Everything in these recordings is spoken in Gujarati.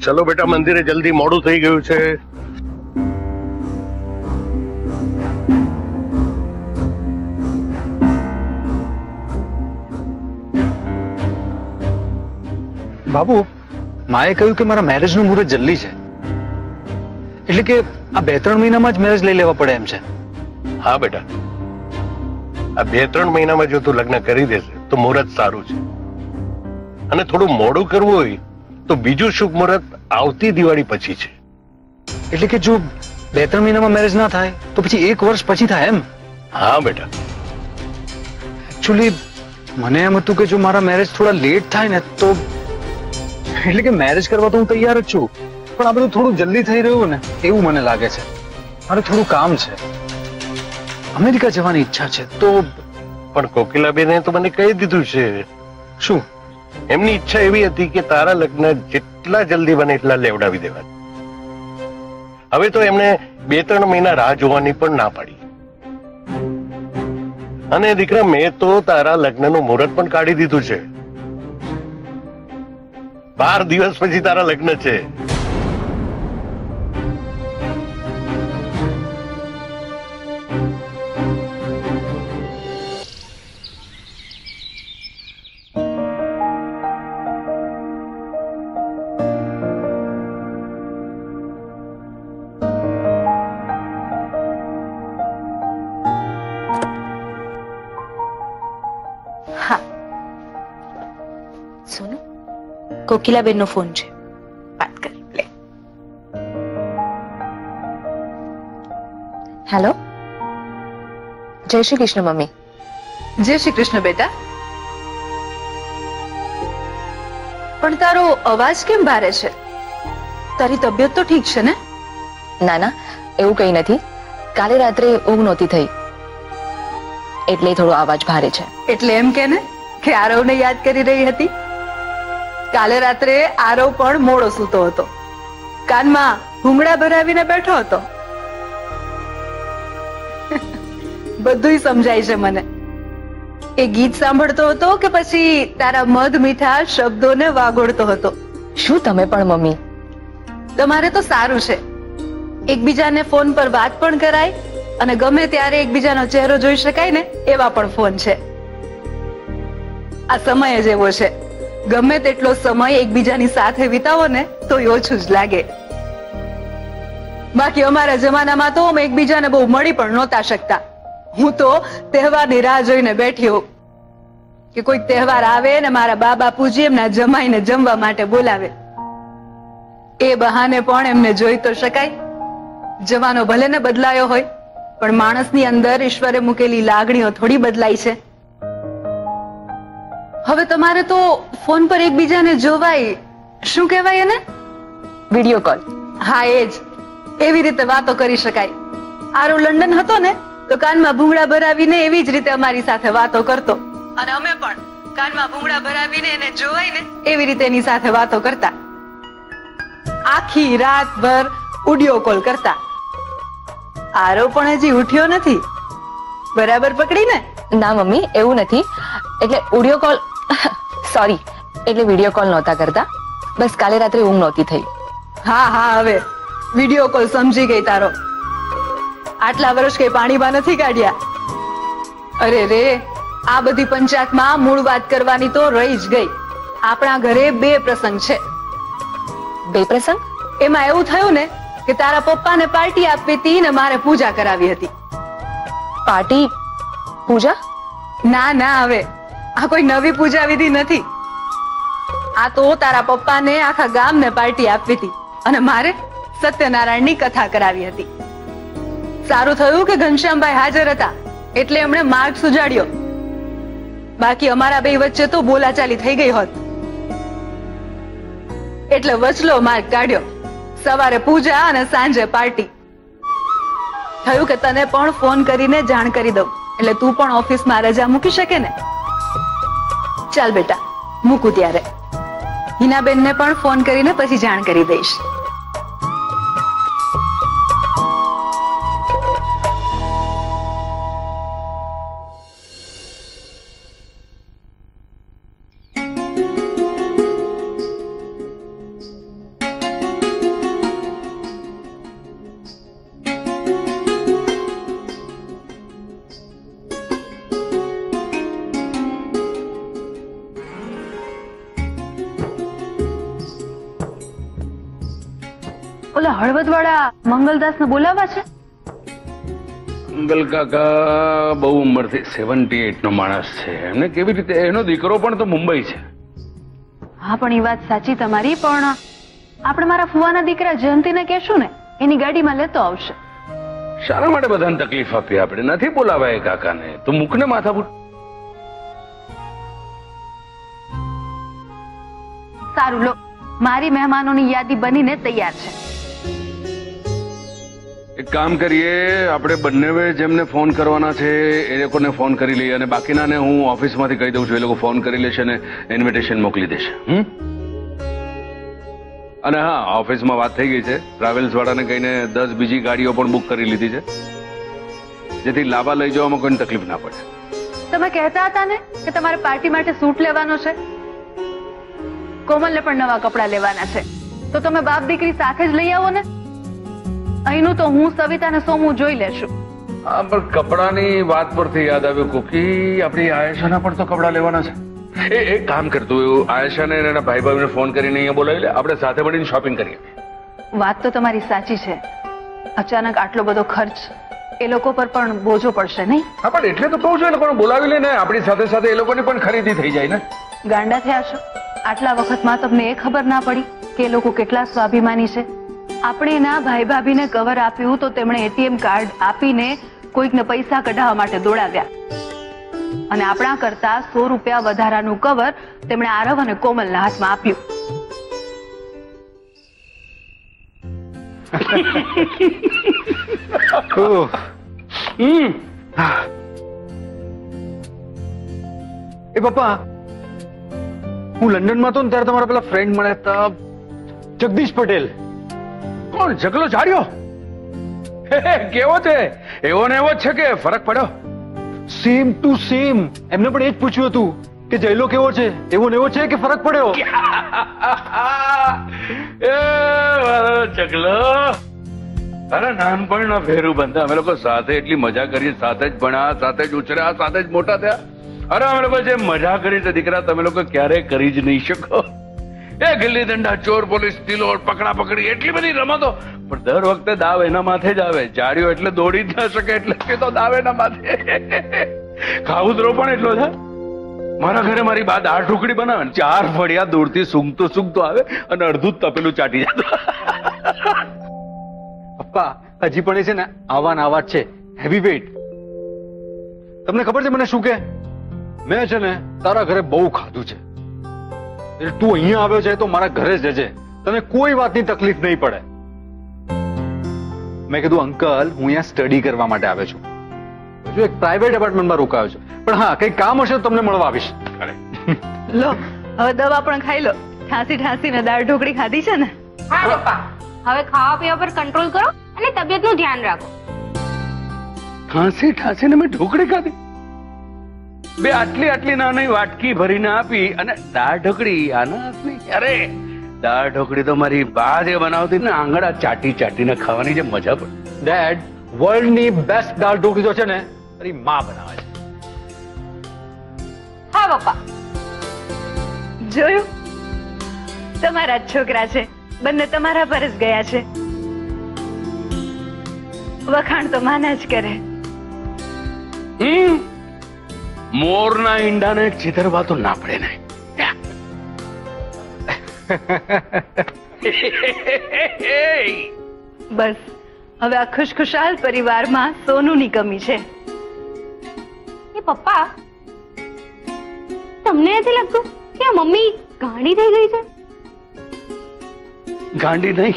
ચલો બેટા, મંદિરે જલ્દી મોડું થઈ ગયું છે. બાબુ, માએ કહ્યું કે મારા મેરેજ નું મુહૂર્ત જલ્દી છે, એટલે કે આ 2-3 મહિનામાં જ મેરેજ લઈ લેવા પડે એમ છે. હા બેટા, આ 2-3 મહિનામાં જો તું લગ્ન કરી દેશે તો મુહૂર્ત સારું છે, અને થોડું મોડું કરવું હોય તો બીજું શુભ મુહૂર્ત આવતી દિવાળી પછી છે. એટલે કે જો 2-3 મહિનામાં મેરેજ ના થાય તો પછી 1 વર્ષ પછી થાય એમ? હા બેટા. એકચ્યુઅલી મને એમ હતું કે જો મારા મેરેજ થોડા લેટ થાય ને તો, એટલે કે મેરેજ કરવા તો હું તૈયાર જ છું, પણ આ બધું થોડું જલ્દી થઈ રહ્યું ને એવું મને લાગે છે. મારે થોડું કામ છે, અમેરિકા જવાની ઈચ્છા છે. તો પણ કોકિલાબેને તો મને કહી દીધું છે. શું? એમની ઈચ્છા એવી હતી કે તારા લગ્ન જેટલા જલ્દી બને એટલા લેવડાવી દેવા. હવે તો એમણે 2-3 મહિના રાહ જોવાની પણ ના પાડી. અને દીકરા, મેં તો તારા લગ્નનું મુહૂર્ત પણ કાઢી દીધું છે. 12 દિવસ પછી તારા લગ્ન છે. સોનુ, કોકિલાબેન નો ફોન છે, વાત કર લે. હેલો. જય શ્રી કૃષ્ણ મમ્મી. જય શ્રી કૃષ્ણ બેટા. પણ તારો અવાજ કેમ ભારે છે? તારી તબિયત તો ઠીક છે ને? ના ના, એવું કઈ નથી. કાલે રાત્રે ઊંઘ નહોતી થઈ એટલે થોડો અવાજ ભારે છે. એટલે એમ કે ને કે આરવને યાદ કરી રહી હતી? કાલે રાત્રે આરવ પણ મોડો સૂતો હતો, કાનમાં ભૂંગળા ભરાવીને બેઠો હતો. બધુંય સમજાય છે મને. એ ગીત સાંભળતો હતો કે પછી તારા મધ મીઠા શબ્દોને વાગોળતો હતો? શું તમે પણ મમ્મી! તમારે તો સારું છે, એકબીજાને ફોન પર વાત પણ કરાય અને ગમે ત્યારે એકબીજાનો ચહેરો જોઈ શકાય ને એવા પણ ફોન છે. આ સમય જ એવો છે, ગમે તેટલો સમય એકબીજાની સાથે વિતાવો ને તો ઓછું જ લાગે. બાકી અમારા જમાનામાં તો અમે એકબીજાને બહુ મળી પણ નહોતા શકતા. હું તો તહેવારની રાહ જોઈને બેઠી હોઉં કે કોઈ તહેવાર આવે ને મારા બા બાપુજી એમના જમાઈને જમવા માટે બોલાવે. એ બહાને પણ એમને જોઈ તો શકાય. જમાનો ભલે ને બદલાયો હોય, પણ માણસની અંદર ઈશ્વરે મૂકેલી લાગણીઓ થોડી બદલાય છે. હવે તમારે તો ફોન પર એકબીજાને જોવાય, શું કહેવાય એને? Video call. હા, એ જ. એવી રીતે વાતો કરી શકાય. આરો લંડન હતો ને તો કાનમાં ભૂંગળા ભરાવીને એવી જ રીતે અમારી સાથે વાતો કરતો, અને અમે પણ કાનમાં ભૂંગળા ભરાવીને એને જોવાય ને એવી રીતે એની સાથે વાતો કરતા. આખી રાતભર ઓડિયો કોલ કરતા. આરો પણ હજી ઉઠ્યો નથી. બરાબર પકડી ને? ના મમ્મી, એવું નથી. એટલે ઓડિયો કોલ, સોરી, એટલે વિડીયો કોલ નહોતા કરતા. બસ કાલે રાત્રે ઊંઘ નહોતી થઈ. હા હા, હવે વિડીયો કોલ સમજી ગઈ તારો. આટલા વર્ષ કઈ પાણીમાં નથી કાઢ્યા. અરે રે, આ બધી પંચાયતમાં મૂળ વાત કરવાની તો રહી જ ગઈ. આપણા ઘરે 2 પ્રસંગ છે. 2 પ્રસંગ? એમાં એવું થયું ને કે તારા પપ્પાને પાર્ટી આપવી હતી ને મારે પૂજા કરાવી હતી. પાર્ટી? પૂજા? ના ના, હવે આ કોઈ નવી પૂજા વિધિ નથી. આ તો તારા પપ્પાને આખા ગામને પાર્ટી આપવી હતી અને મારે સત્યનારાયણની કથા કરાવી હતી. સારું થયું કે ઘનશ્યામભાઈ હાજર હતા એટલે એમણે માર્ગ સુજાડ્યો. બાકી અમારા બે વચ્ચે તો બોલાચાલી થઈ ગઈ હોત. એટલે વચલો માર્ગ કાઢ્યો. સવારે પૂજા અને સાંજે પાર્ટી. થયું કે તને પણ ફોન કરીને જાણ કરી દઉં, એટલે તું પણ ઓફિસમાં રજા મૂકી શકે ને. ચાલ બેટા, મૂકું ત્યારે. હિનાબેનને પણ ફોન કરીને પછી જાણ કરી દઈશ. ઓલા હળવદવાળા મંગલદાસને બોલાવવા છે? મંગલ કાકા બહુ ઉંમરથી 78 નો માણસ છે. એમને કેવી રીતે? એનો દીકરો પણ તો મુંબઈ છે. હા, પણ એ વાત સાચી તમારી. પણ આપણે મારા ફુવાના દીકરા જયંતિને કહેશું ને, એની ગાડીમાં લેતો આવશે. શાના માટે બધાને તકલીફ આપી? આપણે નથી બોલાવાય કાકાને. તું મૂકને માથાકૂટ. સારું લો, મારી મહેમાનોની યાદી બનીને તૈયાર છે. એક કામ કરીએ, આપણે બંને જેમને ફોન કરવાના છે એ લોકોને ફોન કરી લઈએ, અને બાકીનાને હું ઓફિસમાંથી કહી દઉં છું. એ લોકો ફોન કરી લેશે અને ઇન્વિટેશન મોકલી દેશે. અને હા, ઓફિસમાં વાત થઈ ગઈ છે. ટ્રાવેલ્સ વાળાને કહીને 10 બીજી ગાડીઓ પણ બુક કરી લીધી છે, જેથી લાંબા લઈ જવામાં કોઈ તકલીફ ના પડે. તમે કહેતા હતા ને કે તમારે પાર્ટી માટે સૂટ લેવાનો છે, કોમલને પણ નવા કપડા લેવાના છે, તો તમે બાપ દીકરી સાથે જ લઈ આવો ને. અહીંનું તો હું, સવિતા ને સોમુ જોઈ લેશું. હા, પણ કપડાની વાત પરથી યાદ આવ્યું કોકી, આપણી આયેશાના પણ તો કપડા લેવાના છે. એક કામ કરતું, આયેશાને એના ભાઈ ભાઈને ફોન કરીને અહીંયા બોલાવી લે, આપણે સાથે મળીને શોપિંગ કરીએ. વાત તો તમારી સાચી છે. અચાનક આટલો બધો ખર્ચ એ લોકો પર પણ બોજો પડશે નહીં? હા, પણ એટલે તો કહું છું, એ લોકોને બોલાવી લે ને, આપણી સાથે સાથે એ લોકોની પણ ખરીદી થઈ જાય ને. ગાંડા થયા છો? આટલા વખતમાં તમને એ ખબર ના પડી કે એ લોકો કેટલા સ્વાભિમાની છે? આપણે એના ભાઈ ભાભીને કવર આપ્યું તો તેમણે એટીએમ કાર્ડ આપીને કોઈકને પૈસા કઢાવવા માટે દોડાવ્યા, અને આપણા કરતા 100 રૂપિયા વધારાનું કવર તેમણે આરવ અને કોમલના હાથમાં આપ્યું. એ પપ્પા, હું લંડનમાં હતો ને ત્યારે તમારા પેલા ફ્રેન્ડ મળ્યા હતા, જગદીશ પટેલ. કોણ? જગલો જાડ્યો? કેવો છે? એવો ને એવો જ છે કે ફરક પડ્યો? Same to same. એમને પણ એ જ પૂછ્યું હતું કે જયલો કેવો છે, એવો ને એવો છે કે ફરક પડ્યો? જગલો, અરે નાનપણના ફેરું બંધા. અમે લોકો સાથે એટલી મજા કરી, સાથે જ ભણ્યા, સાથે જ ઉછર્યા, સાથે જ મોટા થયા. અરે અમે લોકો જે મજા કરી છે દીકરા, તમે લોકો ક્યારેય કરી જ નહીં શકો. એ ગિલ્લી દંડા, ચોર પોલીસ, તિલોડ, પકડા પકડી, એટલી બધી રમતો. પણ દર વખતે દાવ એના માથે જ આવે. જાડ્યો એટલે દોડી જ ના શકે, એટલે કે તો દાવ એના માથે. ખાઉદરો પણ એટલો છે. મારા ઘરે મારી બા દાળ ઢોકળી બનાવે ને, 4 ફળિયા દૂરથી સૂંઘતો સૂંઘતો આવે અને અડધું જ તપેલું ચાટી જતું. પપ્પા, હજી પણ એ છે ને આવા ને આવા જ છે, હેવી વેઇટ. તમને ખબર છે મને શું કે? મેં છે ને તારા ઘરે બહુ ખાધું છે, એટલે તું અહીંયા આવ્યો છે તો મારા ઘરે જ રહેજે, તને કોઈ વાતની તકલીફ નહીં પડે. મેં કીધું અંકલ, હું અહીંયા સ્ટડી કરવા માટે આવ્યો છું, હજુ એક પ્રાઇવેટ એપાર્ટમેન્ટમાં રોકાયો છું, પણ હા કંઈક કામ હશે તો તમને મળવા આવીશ. લો, હવે દવા પણ ખાઈ લો. ઠાંસી ઠાંસીને દાળ ઢોકળી ખાધી છે ને? હા પપ્પા, હવે ખાવા પીવા પર કંટ્રોલ કરો અને તબિયતનું ધ્યાન રાખો. ઠાંસી ઠાંસીને મેં ઢોકળી ખાધી? બે આટલી નાની વાટકી ભરીને આપી, અને દાળ ઢોકળી આના હાથની? અરે દાળ ઢોકળી તો મારી બા જે બનાવતી ને, આંગળા ચાટી ચાટીને ખાવાની જે મજા પડે. ડેડ, વર્લ્ડની બેસ્ટ દાળ ઢોકળી તો છે ને મારી માં બનાવે છે. હા પપ્પા, જોયું? તમારા જ છોકરા છે, બંને તમારા પર જ ગયા છે. વખાણ તો માના જ કરે. મોરના ઈંડાને ચીતરવા તો ના પડે ને. બસ હવે આ ખુશખુશાલ પરિવારમાં સોનુની કમી છે. એ પપ્પા, તમને નથી લાગતું કે આ મમ્મી ગાંડી થઈ ગઈ છે? ગાંડી નહીં,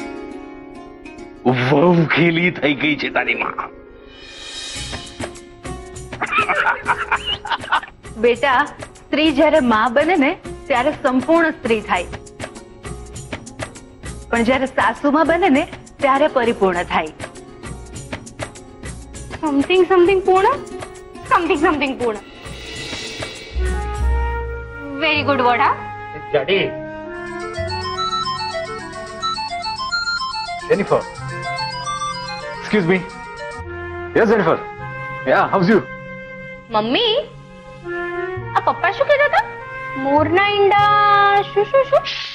વહુખેલી થઈ ગઈ છે તારી માં. બેટા, સ્ત્રી જ્યારે માં બને ને ત્યારે સંપૂર્ણ સ્ત્રી થાય, પણ જ્યારે સાસુમાં બને ને ત્યારે પરિપૂર્ણ થાય. સમથિંગ સમથિંગ પૂર્ણ, સમથિંગ સમથિંગ પૂર્ણ. Very good word. હા Daddy. Jennifer. Excuse me. Yes, Jennifer. Yeah, how's you? Mummy, આ પપ્પા શું કહેતા હતા? મોરના ઈંડા શું શું શું?